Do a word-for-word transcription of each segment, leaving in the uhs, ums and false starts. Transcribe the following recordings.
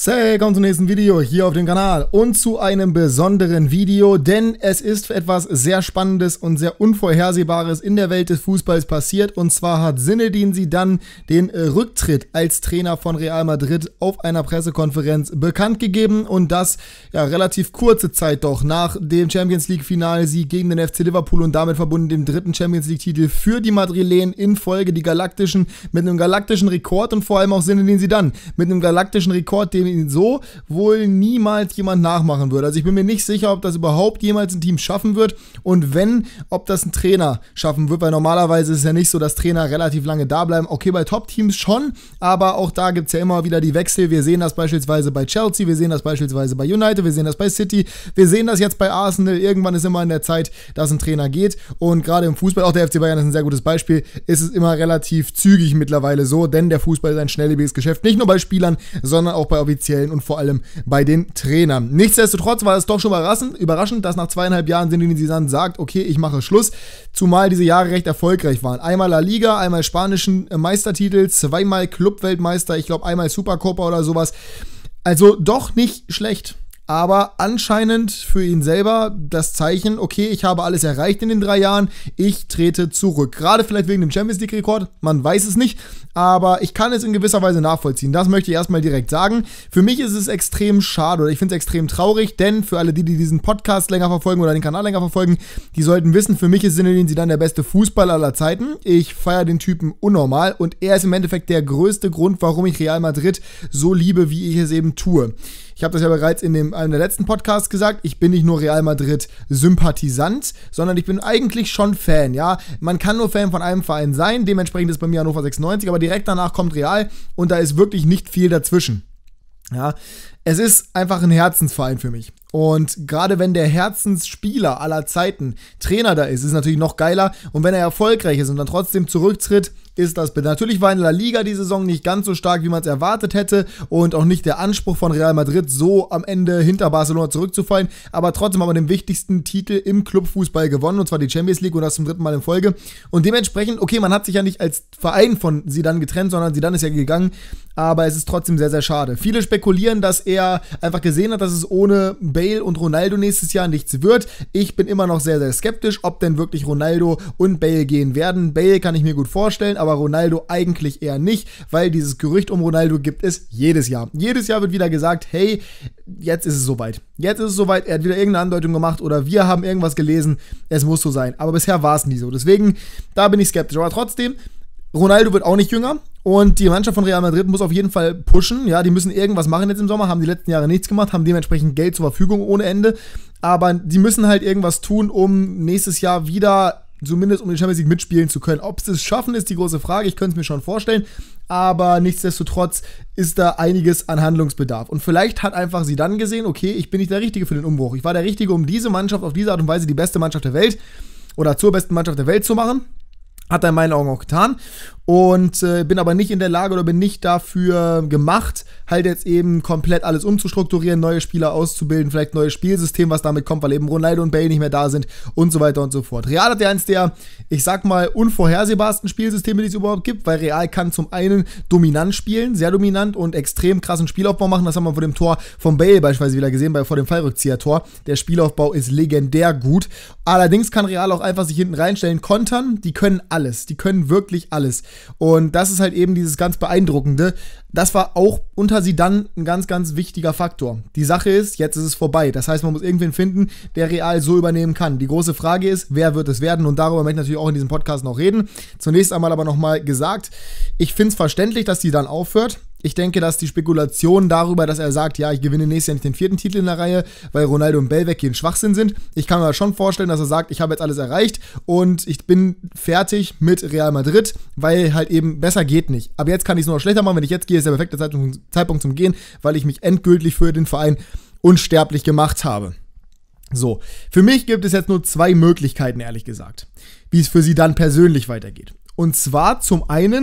Hey, kommt zum nächsten Video hier auf dem Kanal und zu einem besonderen Video, denn es ist etwas sehr Spannendes und sehr Unvorhersehbares in der Welt des Fußballs passiert, und zwar hat Zinedine Zidane den Rücktritt als Trainer von Real Madrid auf einer Pressekonferenz bekannt gegeben, und das ja relativ kurze Zeit doch nach dem Champions League Finalsieg gegen den F C Liverpool und damit verbunden dem dritten Champions League Titel für die Madrilen in Folge, die Galaktischen, mit einem galaktischen Rekord, und vor allem auch Zinedine Zidane mit einem galaktischen Rekord, den ihn so wohl niemals jemand nachmachen würde. Also ich bin mir nicht sicher, ob das überhaupt jemals ein Team schaffen wird, und wenn, ob das ein Trainer schaffen wird, weil normalerweise ist es ja nicht so, dass Trainer relativ lange da bleiben. Okay, bei Top-Teams schon, aber auch da gibt es ja immer wieder die Wechsel. Wir sehen das beispielsweise bei Chelsea, wir sehen das beispielsweise bei United, wir sehen das bei City, wir sehen das jetzt bei Arsenal. Irgendwann ist immer an der Zeit, dass ein Trainer geht, und gerade im Fußball, auch der F C Bayern ist ein sehr gutes Beispiel, ist es immer relativ zügig mittlerweile so, denn der Fußball ist ein schnelllebiges Geschäft, nicht nur bei Spielern, sondern auch bei Offiziellen und vor allem bei den Trainern. Nichtsdestotrotz war es doch schon überraschend, überraschend dass nach zweieinhalb Jahren Zinedine Zidane sagt, okay, ich mache Schluss, zumal diese Jahre recht erfolgreich waren. Einmal La Liga, einmal spanischen Meistertitel, zweimal Clubweltmeister, ich glaube einmal Supercopa oder sowas. Also doch nicht schlecht. Aber anscheinend für ihn selber das Zeichen, okay, ich habe alles erreicht in den drei Jahren, ich trete zurück. Gerade vielleicht wegen dem Champions League Rekord, man weiß es nicht, aber ich kann es in gewisser Weise nachvollziehen. Das möchte ich erstmal direkt sagen. Für mich ist es extrem schade, oder ich finde es extrem traurig, denn für alle die, die diesen Podcast länger verfolgen oder den Kanal länger verfolgen, die sollten wissen, für mich ist Zinedine Zidane der beste Fußballer aller Zeiten. Ich feiere den Typen unnormal, und er ist im Endeffekt der größte Grund, warum ich Real Madrid so liebe, wie ich es eben tue. Ich habe das ja bereits in dem, einem der letzten Podcasts gesagt, ich bin nicht nur Real Madrid-Sympathisant, sondern ich bin eigentlich schon Fan, ja. Man kann nur Fan von einem Verein sein, dementsprechend ist bei mir Hannover sechsundneunzig, aber direkt danach kommt Real, und da ist wirklich nicht viel dazwischen. Ja, es ist einfach ein Herzensverein für mich. Und gerade wenn der Herzensspieler aller Zeiten Trainer da ist, ist es natürlich noch geiler. Und wenn er erfolgreich ist und dann trotzdem zurücktritt, ist das bitte. Natürlich war in La Liga die Saison nicht ganz so stark, wie man es erwartet hätte, und auch nicht der Anspruch von Real Madrid, so am Ende hinter Barcelona zurückzufallen. Aber trotzdem haben wir den wichtigsten Titel im Clubfußball gewonnen, und zwar die Champions League, und das zum dritten Mal in Folge. Und dementsprechend, okay, man hat sich ja nicht als Verein von Zidane getrennt, sondern Zidane ist ja gegangen. Aber es ist trotzdem sehr, sehr schade. Viele spekulieren, dass er einfach gesehen hat, dass es ohne Bale und Ronaldo nächstes Jahr nichts wird. Ich bin immer noch sehr, sehr skeptisch, ob denn wirklich Ronaldo und Bale gehen werden. Bale kann ich mir gut vorstellen, aber Ronaldo eigentlich eher nicht, weil dieses Gerücht um Ronaldo gibt es jedes Jahr. Jedes Jahr wird wieder gesagt, hey, jetzt ist es soweit. Jetzt ist es soweit, er hat wieder irgendeine Andeutung gemacht oder wir haben irgendwas gelesen, es muss so sein. Aber bisher war es nie so. Deswegen, da bin ich skeptisch. Aber trotzdem, Ronaldo wird auch nicht jünger. Und die Mannschaft von Real Madrid muss auf jeden Fall pushen. Ja, die müssen irgendwas machen jetzt im Sommer, haben die letzten Jahre nichts gemacht, haben dementsprechend Geld zur Verfügung ohne Ende. Aber die müssen halt irgendwas tun, um nächstes Jahr wieder, zumindest um die Champions League mitspielen zu können. Ob sie es schaffen, ist die große Frage. Ich könnte es mir schon vorstellen. Aber nichtsdestotrotz ist da einiges an Handlungsbedarf. Und vielleicht hat einfach Zidane gesehen, okay, ich bin nicht der Richtige für den Umbruch. Ich war der Richtige, um diese Mannschaft auf diese Art und Weise die beste Mannschaft der Welt oder zur besten Mannschaft der Welt zu machen. Hat er in meinen Augen auch getan, und äh, bin aber nicht in der Lage oder bin nicht dafür gemacht, halt jetzt eben komplett alles umzustrukturieren, neue Spieler auszubilden, vielleicht neues Spielsystem, was damit kommt, weil eben Ronaldo und Bale nicht mehr da sind und so weiter und so fort. Real hat ja eins der, ich sag mal, unvorhersehbarsten Spielsysteme, die es überhaupt gibt, weil Real kann zum einen dominant spielen, sehr dominant, und extrem krassen Spielaufbau machen. Das haben wir vor dem Tor von Bale beispielsweise wieder gesehen, bei, vor dem Fallrückzieher-Tor. Der Spielaufbau ist legendär gut. Allerdings kann Real auch einfach sich hinten reinstellen, kontern. Die können alles, die können wirklich alles. Und das ist halt eben dieses ganz Beeindruckende. Das war auch unter Zidane ein ganz, ganz wichtiger Faktor. Die Sache ist, jetzt ist es vorbei. Das heißt, man muss irgendwen finden, der Real so übernehmen kann. Die große Frage ist, wer wird es werden? Und darüber möchte ich natürlich auch in diesem Podcast noch reden. Zunächst einmal aber nochmal gesagt, ich finde es verständlich, dass Zidane aufhört. Ich denke, dass die Spekulation darüber, dass er sagt, ja, ich gewinne nächstes Jahr nicht den vierten Titel in der Reihe, weil Ronaldo und Bale weggehen, Schwachsinn sind. Ich kann mir schon vorstellen, dass er sagt, ich habe jetzt alles erreicht und ich bin fertig mit Real Madrid, weil halt eben besser geht nicht. Aber jetzt kann ich es nur noch schlechter machen. Wenn ich jetzt gehe, ist der perfekte Zeitpunkt, Zeitpunkt zum Gehen, weil ich mich endgültig für den Verein unsterblich gemacht habe. So, für mich gibt es jetzt nur zwei Möglichkeiten, ehrlich gesagt, wie es für sie dann persönlich weitergeht. Und zwar zum einen,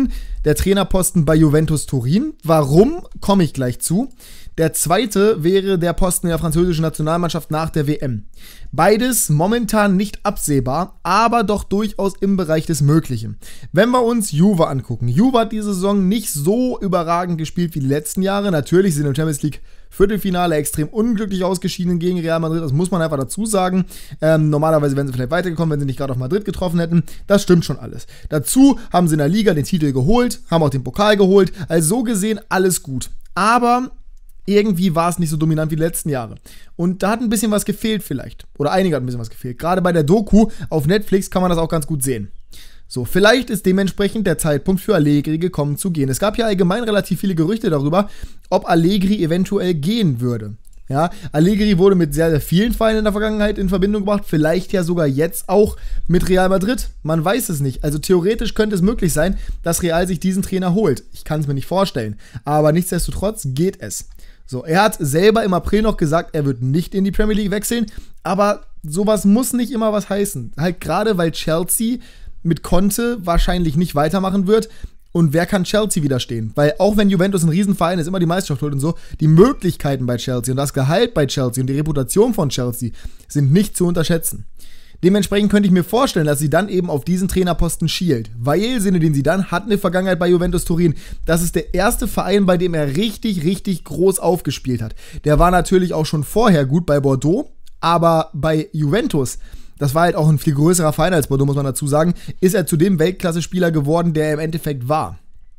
der Trainerposten bei Juventus Turin. Warum, komme ich gleich zu. Der zweite wäre der Posten in der französischen Nationalmannschaft nach der W M. Beides momentan nicht absehbar, aber doch durchaus im Bereich des Möglichen. Wenn wir uns Juve angucken. Juve hat diese Saison nicht so überragend gespielt wie die letzten Jahre. Natürlich sind im Champions League Viertelfinale extrem unglücklich ausgeschieden gegen Real Madrid. Das muss man einfach dazu sagen. Ähm, normalerweise wären sie vielleicht weitergekommen, wenn sie nicht gerade auf Madrid getroffen hätten. Das stimmt schon alles. Dazu haben sie in der Liga den Titel geholt, haben auch den Pokal geholt. Also so gesehen alles gut. Aber irgendwie war es nicht so dominant wie die letzten Jahre. Und da hat ein bisschen was gefehlt vielleicht. Oder einige hat ein bisschen was gefehlt. Gerade bei der Doku auf Netflix kann man das auch ganz gut sehen. So, vielleicht ist dementsprechend der Zeitpunkt für Allegri gekommen zu gehen. Es gab ja allgemein relativ viele Gerüchte darüber, ob Allegri eventuell gehen würde. Ja, Allegri wurde mit sehr, sehr vielen Vereinen in der Vergangenheit in Verbindung gebracht. Vielleicht ja sogar jetzt auch mit Real Madrid. Man weiß es nicht. Also theoretisch könnte es möglich sein, dass Real sich diesen Trainer holt. Ich kann es mir nicht vorstellen. Aber nichtsdestotrotz geht es. So, er hat selber im April noch gesagt, er wird nicht in die Premier League wechseln, aber sowas muss nicht immer was heißen. Halt gerade, weil Chelsea mit Conte wahrscheinlich nicht weitermachen wird. Und wer kann Chelsea widerstehen? Weil auch wenn Juventus ein Riesenverein ist, immer die Meisterschaft holt und so, die Möglichkeiten bei Chelsea und das Gehalt bei Chelsea und die Reputation von Chelsea sind nicht zu unterschätzen. Dementsprechend könnte ich mir vorstellen, dass sie dann eben auf diesen Trainerposten schielt. Weil Zinedine Zidane hat eine Vergangenheit bei Juventus Turin. Das ist der erste Verein, bei dem er richtig, richtig groß aufgespielt hat. Der war natürlich auch schon vorher gut bei Bordeaux, aber bei Juventus, das war halt auch ein viel größerer Verein als Bordeaux, muss man dazu sagen, ist er zu dem Weltklasse-Spieler geworden, der er im Endeffekt war.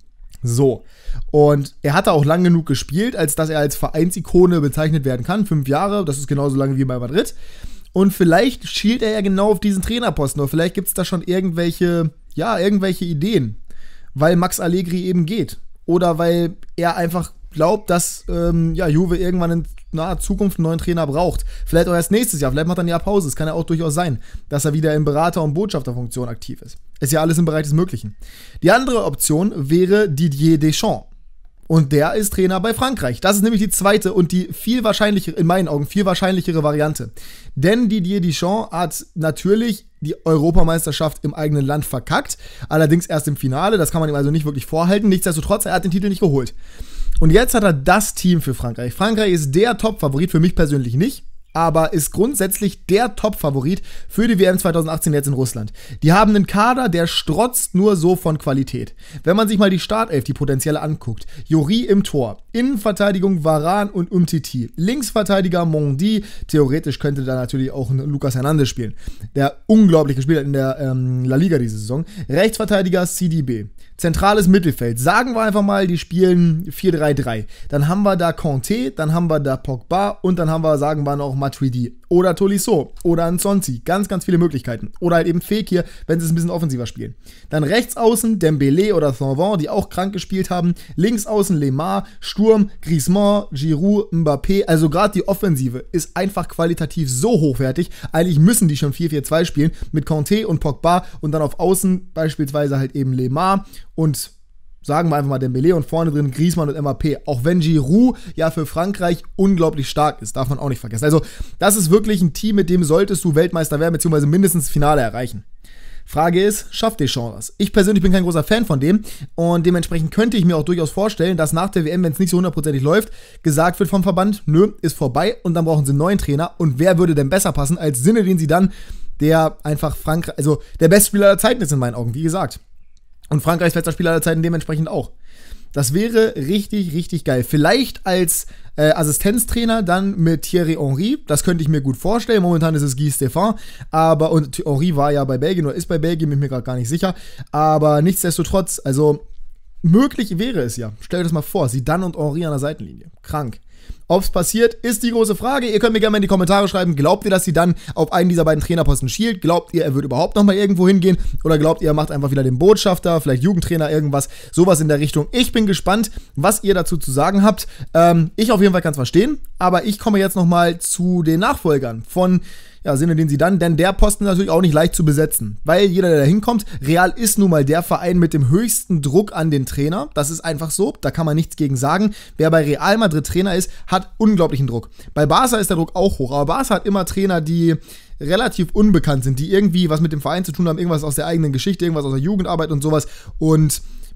So, und er hatte auch lang genug gespielt, als dass er als Vereinsikone bezeichnet werden kann. Fünf Jahre, das ist genauso lange wie bei Madrid. Und vielleicht schielt er ja genau auf diesen Trainerposten, oder vielleicht gibt es da schon irgendwelche, ja, irgendwelche Ideen, weil Max Allegri eben geht. Oder weil er einfach glaubt, dass ähm, ja, Juve irgendwann in naher Zukunft einen neuen Trainer braucht. Vielleicht auch erst nächstes Jahr, vielleicht macht er ein Jahr Pause. Es kann ja auch durchaus sein, dass er wieder in Berater- und Botschafterfunktion aktiv ist. Ist ja alles im Bereich des Möglichen. Die andere Option wäre Didier Deschamps. Und der ist Trainer bei Frankreich. Das ist nämlich die zweite und die viel wahrscheinlichere, in meinen Augen, viel wahrscheinlichere Variante. Denn Didier Deschamps hat natürlich die Europameisterschaft im eigenen Land verkackt. Allerdings erst im Finale, das kann man ihm also nicht wirklich vorhalten. Nichtsdestotrotz, er hat den Titel nicht geholt. Und jetzt hat er das Team für Frankreich. Frankreich ist der Top-Favorit, für mich persönlich nicht, aber ist grundsätzlich der Top-Favorit für die W M zwanzig achtzehn jetzt in Russland. Die haben einen Kader, der strotzt nur so von Qualität. Wenn man sich mal die Startelf, die potenzielle anguckt, Jory im Tor, Innenverteidigung Varane und Umtiti, Linksverteidiger Mondi, theoretisch könnte da natürlich auch ein Lucas Hernandez spielen, der unglaublich gespielt hat in der ähm, La Liga diese Saison, Rechtsverteidiger C D B, zentrales Mittelfeld, sagen wir einfach mal, die spielen vier drei drei. Dann haben wir da Kanté, dann haben wir da Pogba und dann haben wir, sagen wir noch, Matuidi oder Tolisso oder Nsonsi. Ganz, ganz viele Möglichkeiten. Oder halt eben Fekir, wenn sie es ein bisschen offensiver spielen. Dann rechts außen Dembélé oder Thauvin, die auch krank gespielt haben. Links außen Lemar, Sturm, Griezmann, Giroud, Mbappé. Also gerade die Offensive ist einfach qualitativ so hochwertig. Eigentlich müssen die schon vier vier zwei spielen mit Kanté und Pogba und dann auf Außen beispielsweise halt eben Lemar und sagen wir einfach mal Dembélé und vorne drin Griezmann und Mbappé. Auch wenn Giroud ja für Frankreich unglaublich stark ist, darf man auch nicht vergessen. Also das ist wirklich ein Team, mit dem solltest du Weltmeister werden, beziehungsweise mindestens das Finale erreichen. Frage ist, schafft Deschamps das? Ich persönlich bin kein großer Fan von dem und dementsprechend könnte ich mir auch durchaus vorstellen, dass nach der W M, wenn es nicht so hundertprozentig läuft, gesagt wird vom Verband, nö, ist vorbei und dann brauchen sie einen neuen Trainer. Und wer würde denn besser passen als Zinedine Zidane, der einfach Frankreich, also der beste Spieler aller Zeiten ist in meinen Augen, wie gesagt. Und Frankreichs bester Spieler aller Zeiten dementsprechend auch. Das wäre richtig, richtig geil. Vielleicht als äh, Assistenztrainer dann mit Thierry Henry. Das könnte ich mir gut vorstellen. Momentan ist es Guy Stéphane. Aber, und Henry war ja bei Belgien oder ist bei Belgien, bin ich mir gerade gar nicht sicher. Aber nichtsdestotrotz, also möglich wäre es ja. Stellt euch das mal vor, Zidane und Henry an der Seitenlinie. Krank. Ob es passiert, ist die große Frage. Ihr könnt mir gerne mal in die Kommentare schreiben, glaubt ihr, dass sie dann auf einen dieser beiden Trainerposten schielt? Glaubt ihr, er wird überhaupt noch mal irgendwo hingehen? Oder glaubt ihr, er macht einfach wieder den Botschafter, vielleicht Jugendtrainer, irgendwas, sowas in der Richtung? Ich bin gespannt, was ihr dazu zu sagen habt. Ähm, ich auf jeden Fall kann es verstehen, aber ich komme jetzt noch mal zu den Nachfolgern von ja, Zinedine Zidane, denn der Posten ist natürlich auch nicht leicht zu besetzen, weil jeder, der da hinkommt, Real ist nun mal der Verein mit dem höchsten Druck an den Trainer, das ist einfach so, da kann man nichts gegen sagen. Wer bei Real Madrid Trainer ist, hat unglaublichen Druck. Bei Barca ist der Druck auch hoch, aber Barca hat immer Trainer, die relativ unbekannt sind, die irgendwie was mit dem Verein zu tun haben, irgendwas aus der eigenen Geschichte, irgendwas aus der Jugendarbeit und sowas und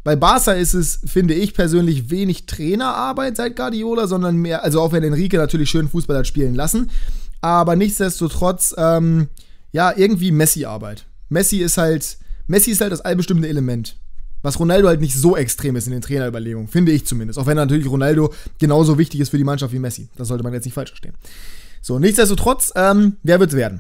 Bei Barca ist es, finde ich persönlich, wenig Trainerarbeit seit Guardiola, sondern mehr, also auch wenn Enrique natürlich schön Fußball hat spielen lassen, aber nichtsdestotrotz, ähm, ja, irgendwie Messi-Arbeit. Messi ist halt, Messi ist halt das allbestimmende Element. Was Ronaldo halt nicht so extrem ist in den Trainerüberlegungen, finde ich zumindest. Auch wenn natürlich Ronaldo genauso wichtig ist für die Mannschaft wie Messi. Das sollte man jetzt nicht falsch verstehen. So, nichtsdestotrotz, ähm, wer wird's werden?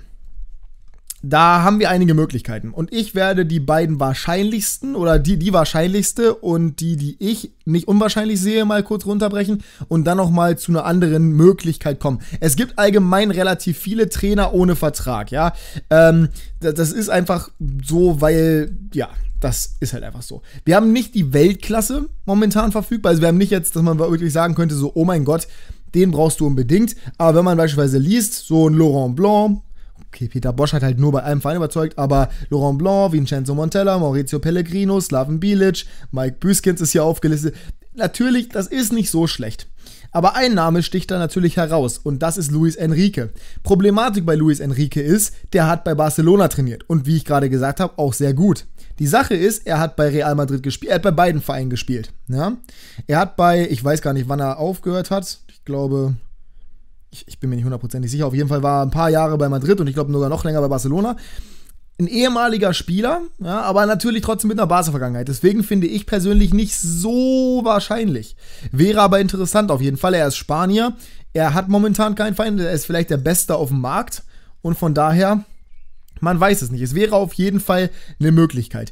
Da haben wir einige Möglichkeiten. Und ich werde die beiden wahrscheinlichsten oder die, die wahrscheinlichste und die, die ich nicht unwahrscheinlich sehe, mal kurz runterbrechen und dann nochmal zu einer anderen Möglichkeit kommen. Es gibt allgemein relativ viele Trainer ohne Vertrag, ja. Ähm, das ist einfach so, weil, ja, das ist halt einfach so. Wir haben nicht die Weltklasse momentan verfügbar. Also wir haben nicht jetzt, dass man wirklich sagen könnte, so, oh mein Gott, den brauchst du unbedingt. Aber wenn man beispielsweise liest, so ein Laurent Blanc, okay, Peter Bosch hat halt nur bei einem Verein überzeugt, aber Laurent Blanc, Vincenzo Montella, Maurizio Pellegrino, Slaven Bilic, Mike Büskens ist hier aufgelistet. Natürlich, das ist nicht so schlecht. Aber ein Name sticht da natürlich heraus und das ist Luis Enrique. Problematik bei Luis Enrique ist, der hat bei Barcelona trainiert und wie ich gerade gesagt habe, auch sehr gut. Die Sache ist, er hat bei Real Madrid gespielt, er hat bei beiden Vereinen gespielt. Ja? Er hat bei, ich weiß gar nicht, wann er aufgehört hat, ich glaube, ich, ich bin mir nicht hundertprozentig sicher, auf jeden Fall war er ein paar Jahre bei Madrid und ich glaube sogar noch länger bei Barcelona. Ein ehemaliger Spieler, ja, aber natürlich trotzdem mit einer Barca-Vergangenheit. Deswegen finde ich persönlich nicht so wahrscheinlich. Wäre aber interessant auf jeden Fall. Er ist Spanier, er hat momentan keinen Feind, er ist vielleicht der Beste auf dem Markt und von daher, man weiß es nicht. Es wäre auf jeden Fall eine Möglichkeit.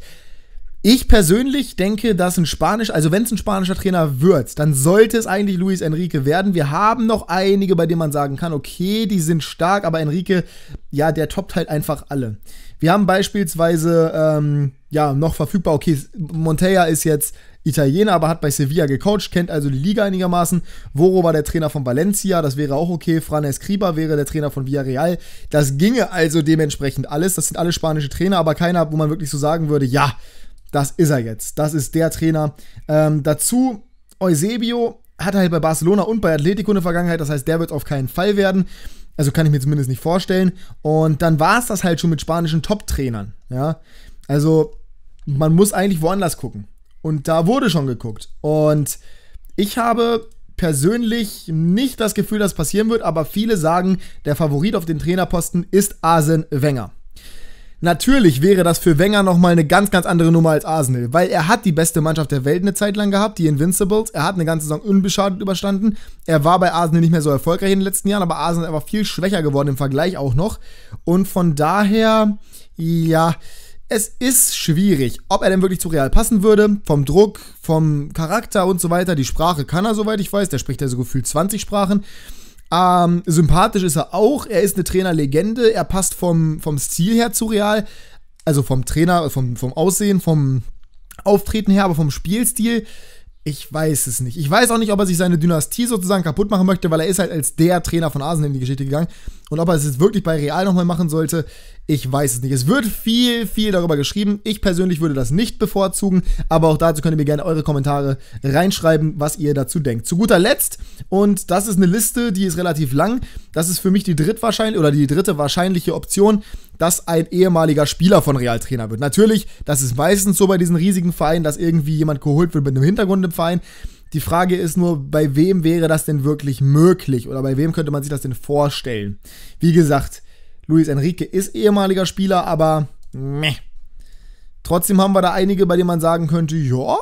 Ich persönlich denke, dass ein Spanisch, also wenn es ein spanischer Trainer wird, dann sollte es eigentlich Luis Enrique werden. Wir haben noch einige, bei denen man sagen kann, okay, die sind stark, aber Enrique, ja, der toppt halt einfach alle. Wir haben beispielsweise, ähm, ja, noch verfügbar, okay, Montella ist jetzt Italiener, aber hat bei Sevilla gecoacht, kennt also die Liga einigermaßen. Voro war der Trainer von Valencia, das wäre auch okay. Fran Escriba wäre der Trainer von Villarreal. Das ginge also dementsprechend alles. Das sind alle spanische Trainer, aber keiner, wo man wirklich so sagen würde, ja, das ist er jetzt. Das ist der Trainer. Ähm, dazu, Eusebio hat halt bei Barcelona und bei Atletico eine Vergangenheit, das heißt, der wird auf keinen Fall werden. Also kann ich mir zumindest nicht vorstellen. Und dann war es das halt schon mit spanischen Top-Trainern. Ja? Also man muss eigentlich woanders gucken. Und da wurde schon geguckt. Und ich habe persönlich nicht das Gefühl, dass passieren wird, aber viele sagen, der Favorit auf den Trainerposten ist Arsene Wenger. Natürlich wäre das für Wenger nochmal eine ganz, ganz andere Nummer als Arsenal, weil er hat die beste Mannschaft der Welt eine Zeit lang gehabt, die Invincibles. Er hat eine ganze Saison unbeschadet überstanden. Er war bei Arsenal nicht mehr so erfolgreich in den letzten Jahren, aber Arsenal war viel schwächer geworden im Vergleich auch noch. Und von daher, ja, es ist schwierig, ob er denn wirklich zu Real passen würde, vom Druck, vom Charakter und so weiter. Die Sprache kann er, soweit ich weiß, der spricht ja so gefühlt zwanzig Sprachen. Ähm, sympathisch ist er auch, er ist eine Trainerlegende, er passt vom, vom Stil her zu Real, also vom Trainer, vom, vom Aussehen, vom Auftreten her, aber vom Spielstil, ich weiß es nicht. Ich weiß auch nicht, ob er sich seine Dynastie sozusagen kaputt machen möchte, weil er ist halt als der Trainer von Arsenal in die Geschichte gegangen. Und ob er es jetzt wirklich bei Real nochmal machen sollte, ich weiß es nicht. Es wird viel, viel darüber geschrieben. Ich persönlich würde das nicht bevorzugen, aber auch dazu könnt ihr mir gerne eure Kommentare reinschreiben, was ihr dazu denkt. Zu guter Letzt, und das ist eine Liste, die ist relativ lang, das ist für mich die drittwahrscheinliche oder die dritte wahrscheinliche Option, dass ein ehemaliger Spieler von Real Trainer wird. Natürlich, das ist meistens so bei diesen riesigen Vereinen, dass irgendwie jemand geholt wird mit einem Hintergrund im Verein. Die Frage ist nur, bei wem wäre das denn wirklich möglich oder bei wem könnte man sich das denn vorstellen? Wie gesagt, Luis Enrique ist ehemaliger Spieler, aber meh. Trotzdem haben wir da einige, bei denen man sagen könnte, ja,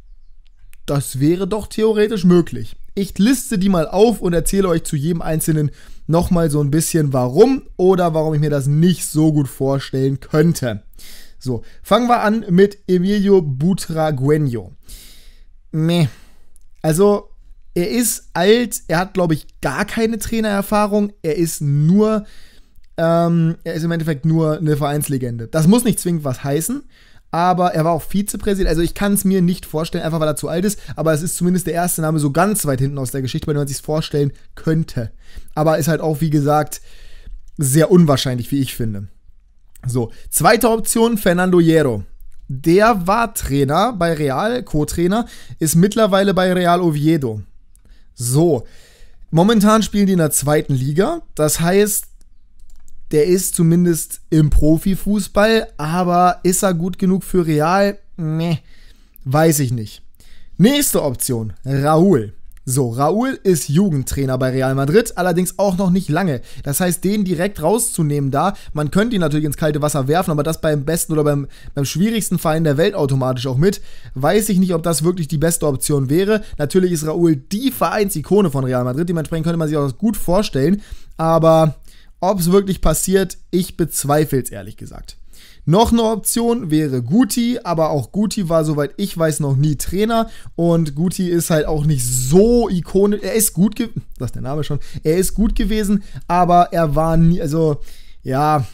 das wäre doch theoretisch möglich. Ich liste die mal auf und erzähle euch zu jedem einzelnen nochmal so ein bisschen warum oder warum ich mir das nicht so gut vorstellen könnte. So, fangen wir an mit Emilio Butragueño. Meh. Also, er ist alt, er hat, glaube ich, gar keine Trainererfahrung, er ist nur, ähm, er ist im Endeffekt nur eine Vereinslegende. Das muss nicht zwingend was heißen, aber er war auch Vizepräsident, also ich kann es mir nicht vorstellen, einfach weil er zu alt ist, aber es ist zumindest der erste Name so ganz weit hinten aus der Geschichte, bei dem man sich es vorstellen könnte. Aber ist halt auch, wie gesagt, sehr unwahrscheinlich, wie ich finde. So, zweite Option, Fernando Hierro. Der war Trainer bei Real, Co-Trainer, ist mittlerweile bei Real Oviedo. So, momentan spielen die in der zweiten Liga, das heißt, der ist zumindest im Profifußball, aber ist er gut genug für Real? Nee. Weiß ich nicht. Nächste Option, Raúl. So, Raúl ist Jugendtrainer bei Real Madrid, allerdings auch noch nicht lange. Das heißt, den direkt rauszunehmen da, man könnte ihn natürlich ins kalte Wasser werfen, aber das beim besten oder beim, beim schwierigsten Verein der Welt automatisch auch mit. Weiß ich nicht, ob das wirklich die beste Option wäre. Natürlich ist Raúl die Vereinsikone von Real Madrid, dementsprechend könnte man sich auch das gut vorstellen, aber ob es wirklich passiert, ich bezweifle es ehrlich gesagt. Noch eine Option wäre Guti, aber auch Guti war, soweit ich weiß, noch nie Trainer und Guti ist halt auch nicht so ikonisch. Er ist gut gewesen, das ist der Name schon, er ist gut gewesen, aber er war nie, also, ja,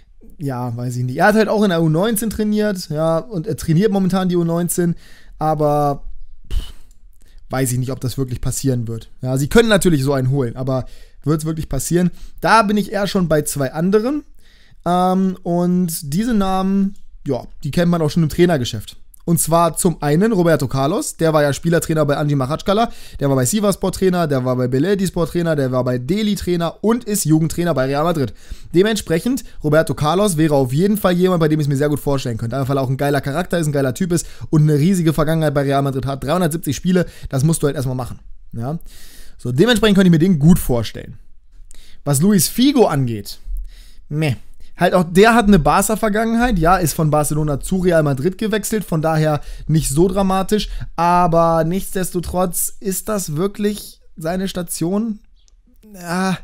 ja, weiß ich nicht. Er hat halt auch in der U neunzehn trainiert, ja, und er trainiert momentan die U neunzehn, aber pff, weiß ich nicht, ob das wirklich passieren wird. Ja, sie können natürlich so einen holen, aber wird es wirklich passieren? Da bin ich eher schon bei zwei anderen. Ähm, und diese Namen, ja, die kennt man auch schon im Trainergeschäft. Und zwar zum einen Roberto Carlos, der war ja Spielertrainer bei Anji Maratschkala, der war bei Sivasspor Trainer, der war bei Belediyespor Trainer, der war bei Delhi Trainer und ist Jugendtrainer bei Real Madrid. Dementsprechend, Roberto Carlos wäre auf jeden Fall jemand, bei dem ich es mir sehr gut vorstellen könnte. Einfach weil er auch ein geiler Charakter ist, ein geiler Typ ist und eine riesige Vergangenheit bei Real Madrid hat. dreihundertsiebzig Spiele, das musst du halt erstmal machen. Ja? So, dementsprechend könnte ich mir den gut vorstellen. Was Luis Figo angeht, meh. Halt auch der hat eine Barca-Vergangenheit, ja, ist von Barcelona zu Real Madrid gewechselt, von daher nicht so dramatisch, aber nichtsdestotrotz ist das wirklich seine Station? Ja,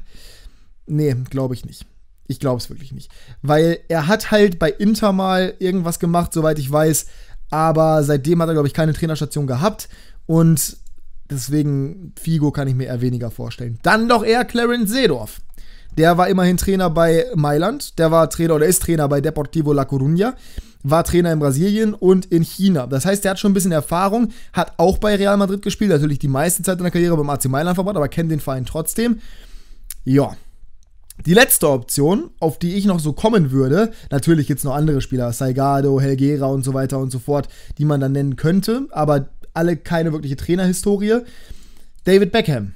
nee, glaube ich nicht. Ich glaube es wirklich nicht. Weil er hat halt bei Inter mal irgendwas gemacht, soweit ich weiß, aber seitdem hat er, glaube ich, keine Trainerstation gehabt und deswegen Figo kann ich mir eher weniger vorstellen. Dann doch eher Clarence Seedorf. Der war immerhin Trainer bei Mailand, der war Trainer oder ist Trainer bei Deportivo La Coruña, war Trainer in Brasilien und in China. Das heißt, der hat schon ein bisschen Erfahrung, hat auch bei Real Madrid gespielt, natürlich die meiste Zeit in der Karriere beim A C Mailand verbracht, aber kennt den Verein trotzdem. Ja. Die letzte Option, auf die ich noch so kommen würde, natürlich jetzt noch andere Spieler, Salgado, Helguera und so weiter und so fort, die man dann nennen könnte, aber alle keine wirkliche Trainerhistorie. David Beckham.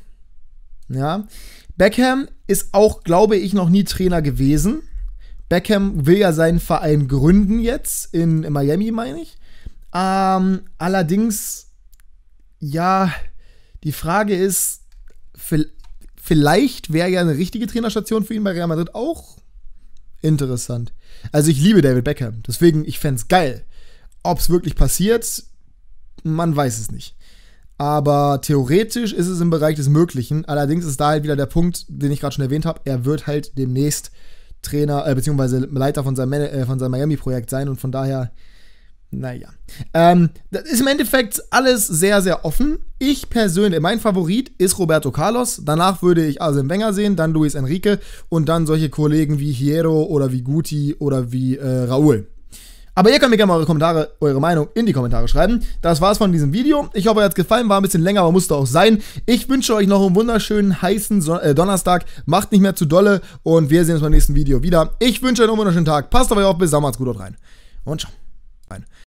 Ja. Beckham ist auch, glaube ich, noch nie Trainer gewesen. Beckham will ja seinen Verein gründen jetzt, in, in Miami, meine ich. Ähm, allerdings, ja, die Frage ist, vielleicht wäre ja eine richtige Trainerstation für ihn bei Real Madrid auch interessant. Also ich liebe David Beckham, deswegen, ich fände es geil. Ob es wirklich passiert, man weiß es nicht. Aber theoretisch ist es im Bereich des Möglichen. Allerdings ist da halt wieder der Punkt, den ich gerade schon erwähnt habe. Er wird halt demnächst Trainer, äh, beziehungsweise Leiter von seinem, äh, von seinem Miami-Projekt sein. Und von daher, naja. Ähm, das ist im Endeffekt alles sehr, sehr offen. Ich persönlich, mein Favorit ist Roberto Carlos. Danach würde ich Arsene Wenger sehen, dann Luis Enrique und dann solche Kollegen wie Hierro oder wie Guti oder wie äh, Raúl. Aber ihr könnt mir gerne mal eure Kommentare, eure Meinung in die Kommentare schreiben. Das war's von diesem Video. Ich hoffe, euch hat's gefallen, war ein bisschen länger, aber musste auch sein. Ich wünsche euch noch einen wunderschönen, heißen Son- äh, Donnerstag. Macht nicht mehr zu dolle und wir sehen uns beim nächsten Video wieder. Ich wünsche euch noch einen wunderschönen Tag. Passt auf euch auf, bis dann, macht's gut, haut rein. Und ciao. Rein.